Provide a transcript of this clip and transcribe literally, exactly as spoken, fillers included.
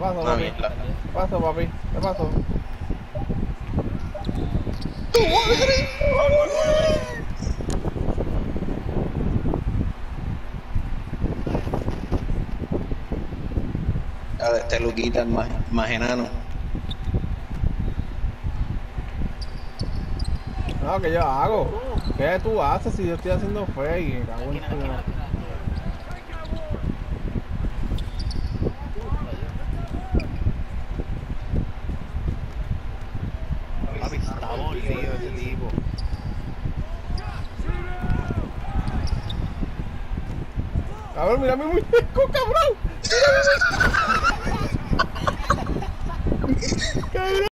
pasó, Una papi? mierda. ¿Qué pasó, papi? ¿Qué pasó? A ver, este Luquita, el más, más enano. No, ¿qué yo hago? ¿Qué tú haces si yo estoy haciendo fake? Me cago en tu madre. Papi, está mordido ese tipo. Cabrón, mira mi muñeco, cabrón. Mira mi muñeco. Cabrón.